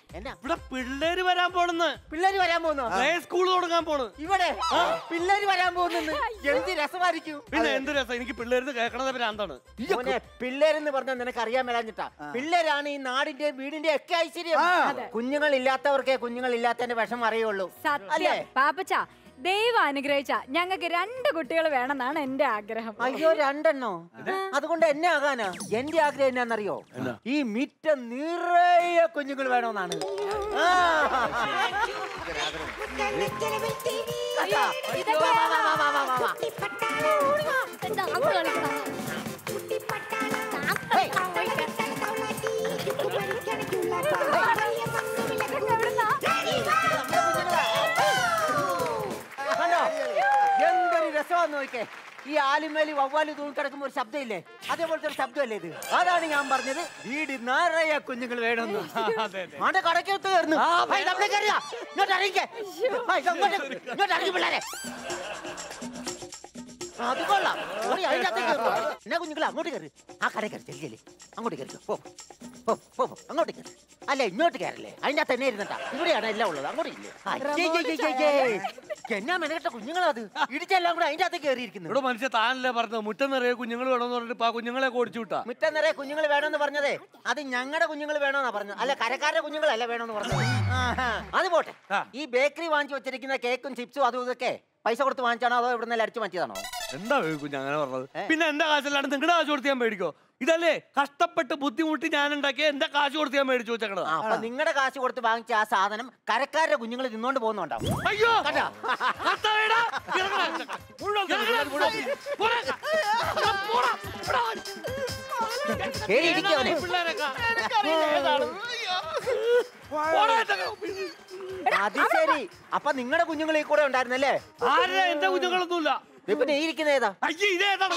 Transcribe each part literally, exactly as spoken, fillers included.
എന്നാ ഇവിടെ പിള്ളേര് വരാൻ പോണെന്ന്. പിള്ളേര് വരാൻ പോകുന്നു. പ്ലേ സ്കൂൾ തുടങ്ങാൻ പോണ്. ഇവിടെ പിള്ളേര് വരാൻ പോകുന്നു. എന്ത് രസമായിരിക്കും. പിന്നെ എന്ത് രസം. എനിക്ക് പിള്ളേര് കേൾക്കണത് ഭ്രാന്താണ്. പിള്ളേരെന്ന് പറഞ്ഞാൽ നിനക്ക് അറിയാൻ മേലാഞ്ഞിട്ടാ. പിള്ളേരാണ് ഈ നാടിന്റെ വീടിന്റെ ഒക്കെ ഐശ്വര്യം. കുഞ്ഞുങ്ങൾ ഇല്ലാത്തവർക്കേ കുഞ്ഞുങ്ങൾ ഇല്ലാത്തതിന്റെ വിഷമം അറിയുള്ളൂ. അല്ലേ പാപ്പച്ച? ദൈവം അനുഗ്രഹിച്ച ഞങ്ങൾക്ക് രണ്ട് കുട്ടികൾ വേണമെന്നാണ് എന്റെ ആഗ്രഹം. അയ്യോ രണ്ടെണ്ണോ? അതുകൊണ്ട് എന്നെ ആകാനാ. എന്റെ ആഗ്രഹം എന്നാന്നറിയോ? ഈ മിറ്റം നിറയെ കുഞ്ഞുങ്ങൾ വേണമെന്നാണ്. എന്തൊരു രസമാന്ന് നോക്കേ. ഈ ആലിമേലി വവ്വാലി തൂങ്ങി കിടക്കുമ്പോ ഒരു ശബ്ദമില്ലേ? അതേപോലത്തെ ഒരു ശബ്ദമല്ലേ ഇത്? അതാണ് ഞാൻ പറഞ്ഞത് വീട് നിറയെ കുഞ്ഞുങ്ങൾ വേണമെന്ന്. ആണ്ടെ കടക്കകത്ത് കയറുന്നു. ഇങ്ങോട്ട് ഇറങ്ങിക്കേ. ഇങ്ങോട്ട് ഇറങ്ങി പിള്ളേരെ. അത് കൊള്ളാം. അതിനകത്ത് കയറുന്നു. എന്നാ കുഞ്ഞുങ്ങളെ അങ്ങോട്ട് കയറി. ആ കട കയറി ചെല്ലിയല്ലേ. അങ്ങോട്ട് കയറിക്കോ. പോ പോ പോ അങ്ങോട്ട് കയറി. അല്ല ഇങ്ങോട്ട് കയറല്ലേ. അതിൻ്റെ അകത്ത് തന്നെ ഇരുന്നട്ടാ. ഇവിടെയാണ് എല്ലാം ഉള്ളത്. അങ്ങോട്ട് ഇല്ലേ. എന്നാ മെനക്കെട്ട കുഞ്ഞുങ്ങളത്. ഇടിച്ചെല്ലാം കൂടെ അതിൻ്റെ അകത്ത് കയറിയിരിക്കുന്നു. ഇവിടെ മനുഷ്യ താനല്ലേ പറഞ്ഞത് മുറ്റം നിറയെ കുഞ്ഞുങ്ങൾ വേണമെന്ന് പറഞ്ഞിട്ട് ആ കുഞ്ഞുങ്ങളെ ഓടിച്ചു വിട്ടാ. മുറ്റം നിറയെ കുഞ്ഞുങ്ങൾ വേണമെന്ന് പറഞ്ഞതേ അത് ഞങ്ങളുടെ കുഞ്ഞുങ്ങൾ വേണമെന്നാ പറഞ്ഞത്. അല്ല കരക്കാരുടെ കുഞ്ഞുങ്ങളല്ല വേണമെന്ന് പറഞ്ഞത്. അത് പോട്ടെ. ഈ ബേക്കറി വാങ്ങിച്ചു വെച്ചിരിക്കുന്ന കേക്കും ചിപ്സും അതും ഇതൊക്കെ പൈസ കൊടുത്ത് വാങ്ങിച്ചാണോ അതോ ഇവിടെ നിന്ന് അടിച്ചു മാറ്റിയതാണോ? എന്താ കുഞ്ഞ് അങ്ങനെ പറഞ്ഞത്? പിന്നെ എന്റെ കാശല്ലാണ്ട് നിങ്ങളുടെ കാശ് കൊടുത്ത് ഞാൻ മേടിക്കോ? ഇതല്ലേ കഷ്ടപ്പെട്ട് ബുദ്ധിമുട്ടി ഞാൻ ഉണ്ടാക്കിയ എന്റെ കാശ് കൊടുത്ത് ഞാൻ മേടിച്ചു വെച്ചേക്കണത്. അപ്പൊ നിങ്ങളുടെ കാശ് കൊടുത്ത് വാങ്ങിച്ച ആ സാധനം കരക്കാരുടെ കുഞ്ഞുങ്ങൾ തിന്നോണ്ട് പോകുന്നുണ്ടാവും. അയ്യോ അത് ശരി. അപ്പൊ നിങ്ങളുടെ കുഞ്ഞുങ്ങൾ ഈ കൂടെ ഉണ്ടായിരുന്നല്ലേ? ആരാ? എന്റെ കുഞ്ഞുങ്ങളൊന്നുമില്ല. പിന്നെ ഈ ഇരിക്കുന്ന ഏതാ? ഇതേതാണ്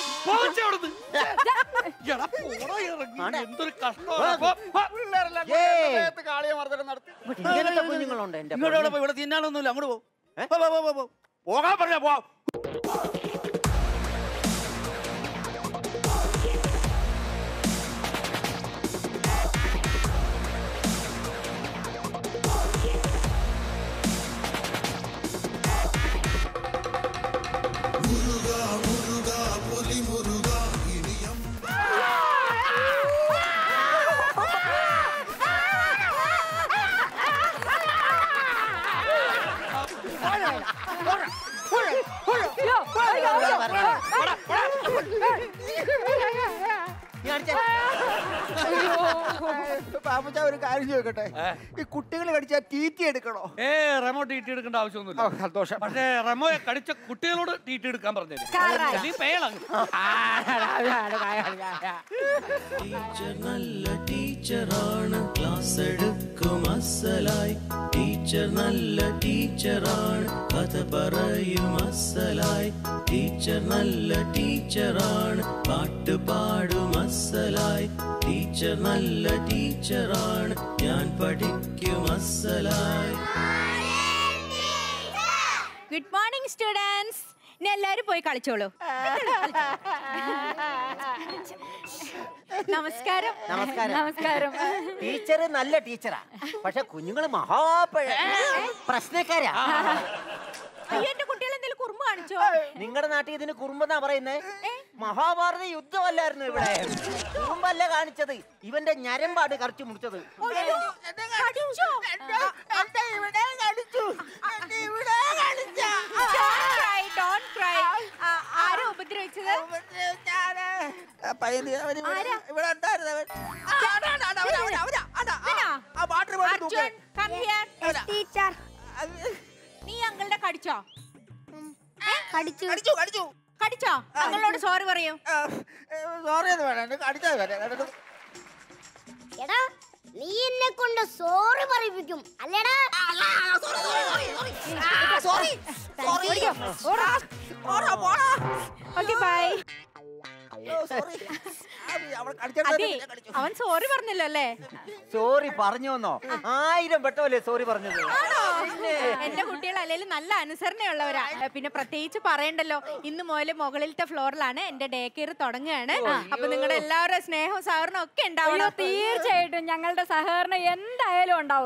എന്തൊരു ഇങ്ങനത്തെ കുഞ്ഞുങ്ങളുണ്ട് എന്റെ. ഇവിടെ തിന്നാനൊന്നുമില്ല. അങ്ങോട്ട് പോ. പോകാൻ പറഞ്ഞ പോ. പാപ്പച്ച ഒരു കാര്യം ചോദിക്കട്ടെ, ഈ കുട്ടികൾ കടിച്ചാൽ ടീറ്റി എടുക്കണോ? ഏ റെമോ ടീറ്റി എടുക്കേണ്ട ആവശ്യമൊന്നുമില്ല. സന്തോഷം. പക്ഷേ റെമോയെ കടിച്ച കുട്ടികളോട് ടീറ്റി എടുക്കാൻ പറഞ്ഞു. ടീച്ചർ നല്ല ടീച്ചറാണ്, ക്ലാസ് എടുക്കും അസലായി. ടീച്ചർ നല്ല ടീച്ചറാണ്, കഥ പറയും അസലായി. ടീച്ചർ നല്ല ടീച്ചറാണ്, പാട്ട് പാടും അസലായി. ടീച്ചർ നല്ല ടീച്ചറാണ്, ഞാൻ പഠിക്കും അസലായി. Good morning students. ഇനി എല്ലാരും പോയി കളിച്ചോളൂ. നമസ്കാരം. നമസ്കാരം. നമസ്കാരം. ടീച്ചർ നല്ല ടീച്ചറാ, പക്ഷെ കുഞ്ഞുങ്ങള് മഹാപ്പഴ പ്രശ്നക്കാരാ. എന്റെ കുട്ടികൾ എന്തെങ്കിലും കുറുമ്പ് കാണിച്ചോ? നിങ്ങളുടെ നാട്ടിൽ ഇതിന് കുറുമ്പെന്നാ പറയുന്നേ. മഹാഭാരത യുദ്ധമല്ലായിരുന്നു ഇവിടെ. കുറുമ്പല്ല കാണിച്ചത്, ഇവന്റെ ഞരമ്പാട് കറച്ചു മുറിച്ചത്. ആരാ ഉപദ്രവിച്ചത്? നീ അങ്കിളുടെ കടിച്ചോ? കടിച്ചു കടിച്ചു കടിച്ചു കടിച്ചോ? അങ്കിളിനോട് സോറി പറയൂ. സോറി ഒന്നും വേണ്ട, കടിച്ചാൽ എടാ നീ എന്നെ കൊണ്ട് സോറി പറയിപ്പിക്കും അല്ലേടാ? Okay bye. അവൻ സോറി പറഞ്ഞല്ലോ അല്ലേ? സോറി പറഞ്ഞോന്നോ? ആയിരം പെട്ടല്ലേ സോറി പറഞ്ഞത്. എന്റെ കുട്ടികൾ അല്ലെങ്കിൽ നല്ല അനുസരണയുള്ളവരാ. പിന്നെ പ്രത്യേകിച്ച് പറയണ്ടല്ലോ, ഇന്ന് മുതൽ മുകളിലത്തെ ഫ്ലോറിലാണ് എന്റെ ഡേ കെയർ തുടങ്ങുകയാണ്. അപ്പൊ നിങ്ങളുടെ എല്ലാവരുടെ സ്നേഹവും സഹകരണവും ഒക്കെ ഉണ്ടാവണം. തീർച്ചയായിട്ടും ഞങ്ങളുടെ സഹകരണം എന്തായാലും ഉണ്ടാവും.